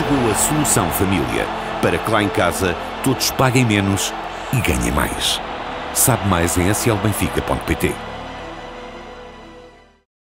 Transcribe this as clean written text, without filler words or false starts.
chegou a Solução Família, para que lá em casa todos paguem menos e ganhem mais. Sabe mais em slbenfica.pt.